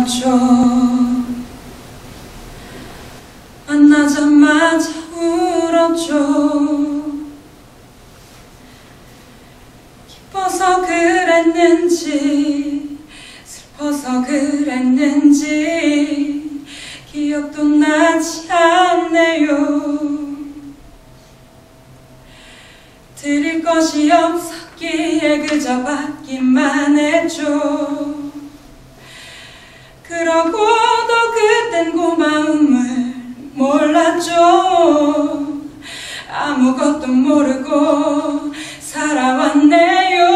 몰랐죠. 만나자마자 울었죠. 기뻐서 그랬는지 슬퍼서 그랬는지 기억도 나지 않네요. 드릴 것이 없었기에 그저 받기만 했죠. 그러고도 그땐 고마움을 몰랐죠. 아무것도 모르고 살아왔네요.